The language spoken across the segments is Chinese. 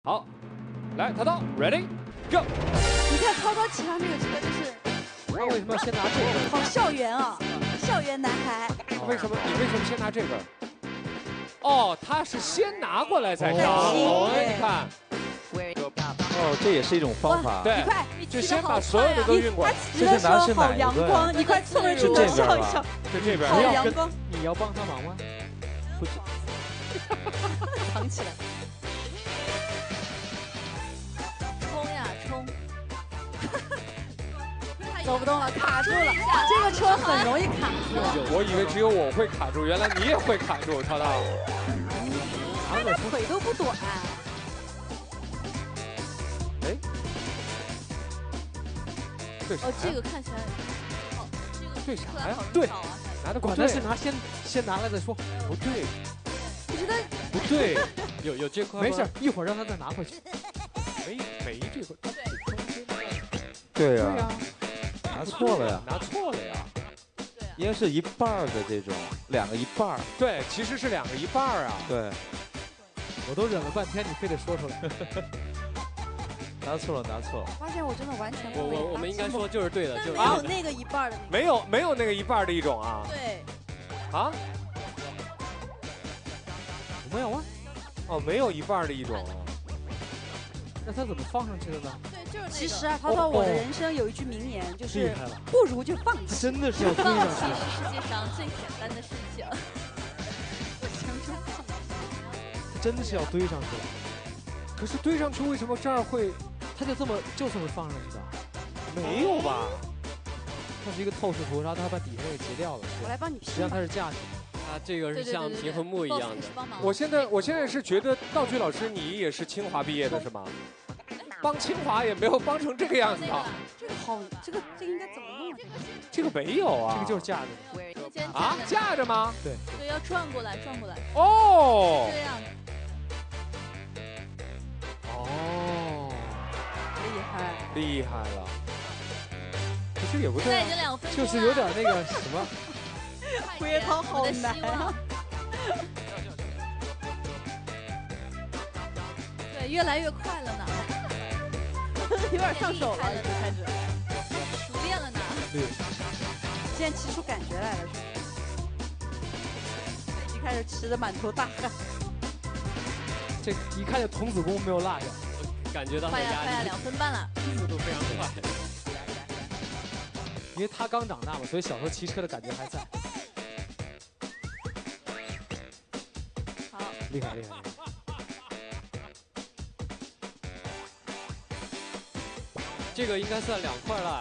好，来，涛涛 ，ready go。 你看涛涛骑上这个车就是， 他为什么要先拿这个？ 好校园啊，校园男孩。 你为什么先拿这个？哦，他是先拿过来再上。 哦， 你看。 哦，这也是一种方法。 对，就先把所有的都运过来。 这是拿是好阳光，你快凑人去能笑一笑。 就这边。 好阳光。 你要帮他忙吗？不是。 藏起来。 走不动了，卡住了。这个车很容易卡住。 我以为只有我会卡住，原来你也会卡住，涛涛。 他的腿都不短。 哎，对啥？ 哦，这个看起来好，这个对啥呀？ 对， 拿的管他是先拿来再说。 不对， 我觉得不对，有这块。 没事，一会儿让他再拿回去。 没这块。 对呀。 拿错了呀！ 拿错了呀！ 应该是一半的这种，2个一半。 对，其实是2个一半啊。 对， 我都忍了半天，你非得说出来。 拿错了，拿错了。 发现我真的完全不会。 我们应该说就是对的，就是没有那个一半的。 没有那个一半的一种啊。 对。 啊？ 没有啊？ 哦，没有一半的一种。 那他怎么放上去的呢？ 其实啊，涛涛，我的人生有一句名言，就是不如就放弃。 真的是要堆上去。 放弃是世界上最简单的事情。 他真的是要堆上去了。 可是堆上去为什么这儿会？ 他就这么放上去的？ 没有吧？ 它是一个透视图，然后他把底下给截掉了。 我来帮你拼。 实际上它是架起。 它这个是像平衡木一样的。 我现在是觉得道具老师你也是清华毕业的是吗？ 帮清华也没有帮成这个样子啊！ 这个好，这个应该怎么弄？ 这个没有啊， 这个就是架着的。啊，架着吗？ 对。 对，要转过来，转过来。 哦。 这样。 哦。 厉害。 厉害了。可是也不对。 现在已经2分钟了。 就是有点那个什么。 胡叶涛好难啊。 对，越来越快了呢。 有点上手了，已经开始熟练了呢。 对， 现在骑出感觉来了，是吧？已经开始骑得满头大汗。 这一看就童子功没有落下， 感觉到快呀，2分半了， 速度非常快。 因为他刚长大嘛，所以小时候骑车的感觉还在。 好， 厉害厉害。 这个应该算2块了。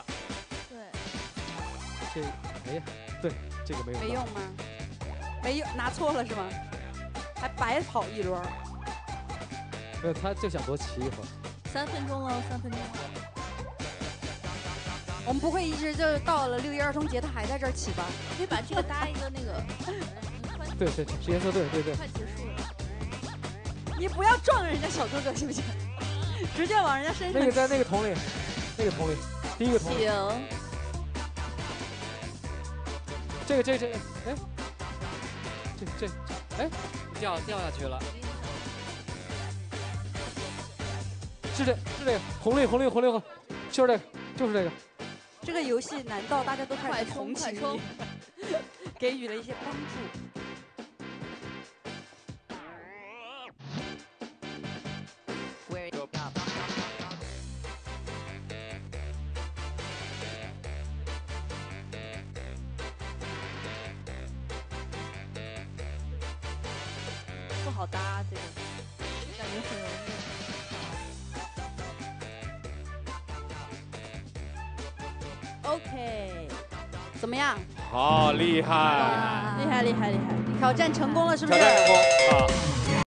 对。 哎呀，对，这个没用。 没用吗？没用，拿错了是吗？还白跑一轮。 没有，他就想多骑一会儿。 3分钟了，3分钟了。 我们不会一直就到了6一儿童节，他还在这儿骑吧？ 可以把这个搭一个那个。 对，颜色对。 快结束了。 你不要撞人家小哥哥行不行？直接往人家身上。 那个在那个桶里。 那个桶里，第一个桶里。 行。 这个，哎，这，哎， 掉下去了。 是这个，红绿，就是这个。 这个游戏难道大家都开始同情你，给予了一些帮助？ 不好搭，这个感觉很容易。OK， 怎么样？ 好厉害！ 厉害！挑战成功了，是不是？ 挑战成功啊！